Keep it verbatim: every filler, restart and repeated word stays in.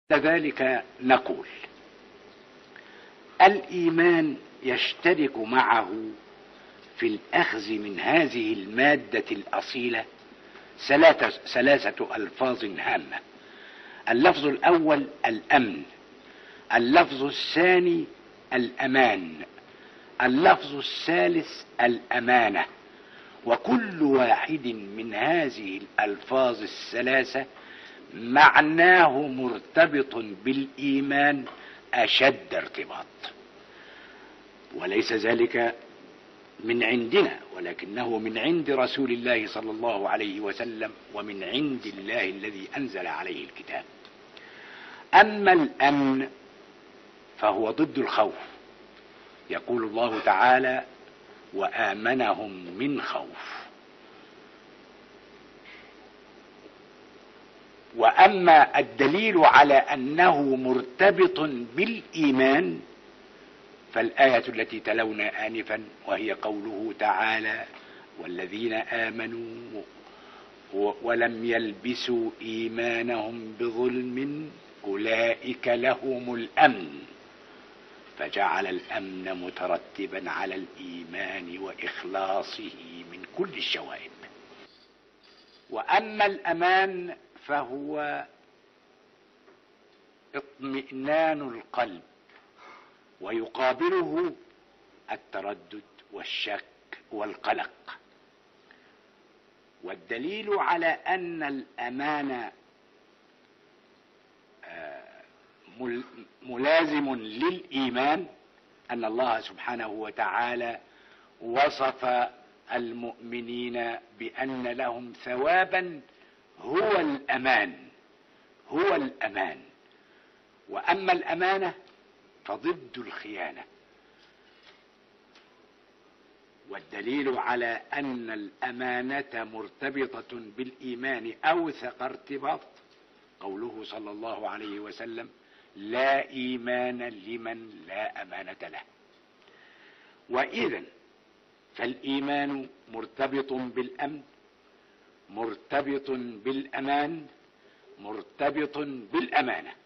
كذلك نقول الإيمان يشترك معه في الأخذ من هذه المادة الأصيلة ثلاثة, ثلاثة ألفاظ هامة. اللفظ الأول الأمن، اللفظ الثاني الأمان، اللفظ الثالث الأمانة. وكل واحد من هذه الألفاظ الثلاثة معناه مرتبط بالإيمان أشد ارتباط، وليس ذلك من عندنا ولكنه من عند رسول الله صلى الله عليه وسلم ومن عند الله الذي أنزل عليه الكتاب. أما الأمن فهو ضد الخوف، يقول الله تعالى وآمنهم من خوف. وأما الدليل على أنه مرتبط بالإيمان فالآية التي تلونا آنفا، وهي قوله تعالى والذين آمنوا ولم يلبسوا إيمانهم بظلم أولئك لهم الأمن، فجعل الأمن مترتبا على الإيمان وإخلاصه من كل الشوائب. وأما الأمان فهو اطمئنان القلب، ويقابله التردد والشك والقلق. والدليل على أن الأمان ملازم للإيمان أن الله سبحانه وتعالى وصف المؤمنين بأن لهم ثوابا هو الأمان هو الأمان. وأما الأمانة فضد الخيانة. والدليل على أن الأمانة مرتبطة بالإيمان أوثق ارتباط قوله صلى الله عليه وسلم لا إيمان لمن لا أمانة له. وإذا فالإيمان مرتبط بالأمن، مرتبط بالأمان، مرتبط بالأمانة.